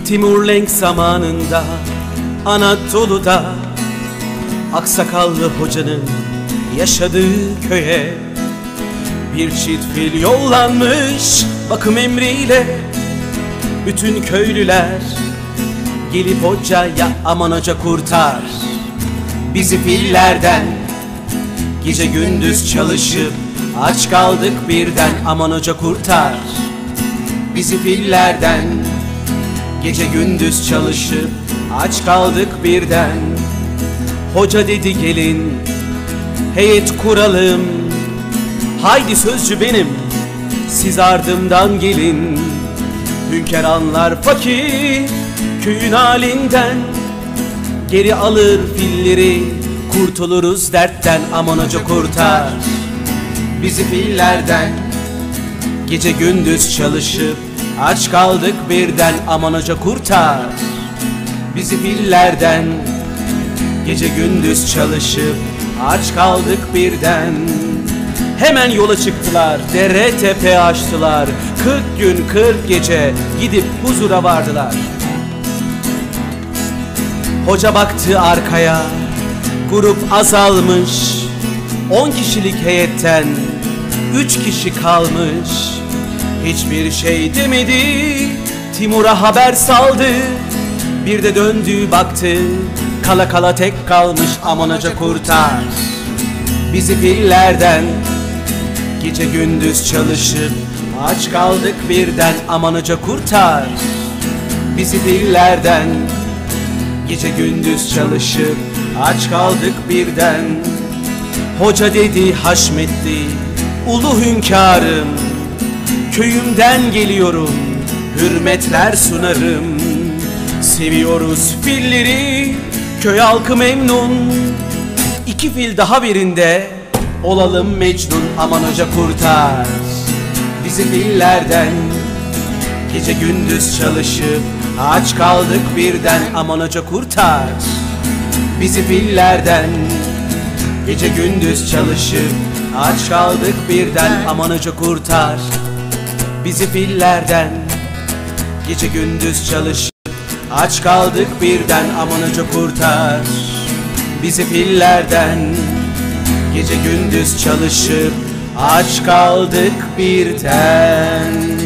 Timurlenk zamanında Anadolu'da aksakallı hocanın yaşadığı köye bir çift fil yollanmış bakım emriyle. Bütün köylüler gelip hocaya aman hoca kurtar bizi fillerden. Gece gündüz çalışıp aç kaldık birden, aman hoca kurtar bizi fillerden. Gece gündüz çalışıp aç kaldık birden. Hoca dedi gelin heyet kuralım, haydi sözcü benim siz ardımdan gelin. Hünkâr anlar fakir köyün halinden, geri alır filleri kurtuluruz dertten. Aman hoca kurtar bizi fillerden. Gece gündüz çalışıp aç kaldık birden, aman hoca kurtar bizi fillerden. Gece gündüz çalışıp aç kaldık birden. Hemen yola çıktılar, dere tepe aştılar. 40 gün 40 gece gidip huzura vardılar. Hoca baktı arkaya, grup azalmış. 10 kişilik heyetten 3 kişi kalmış. Hiçbir şey demedi, Timur'a haber saldı. Bir de döndü baktı, kala kala tek kalmış. Aman hoca kurtar bizi fillerden. Gece gündüz çalışıp aç kaldık birden, aman hoca kurtar bizi fillerden. Gece gündüz çalışıp aç kaldık birden. Hoca dedi haşmetli ulu hünkârım, köyümden geliyorum hürmetler sunarım. Seviyoruz filleri, köy halkı memnun. 2 fil daha birinde olalım Mecnun. Aman hoca kurtar bizi fillerden. Gece gündüz çalışıp aç kaldık birden, aman hoca kurtar bizi fillerden. Gece gündüz çalışıp aç kaldık birden, aman hoca kurtar bizi fillerden. Gece gündüz çalışıp aç kaldık birden, aman hoca kurtar bizi fillerden. Gece gündüz çalışıp aç kaldık birden.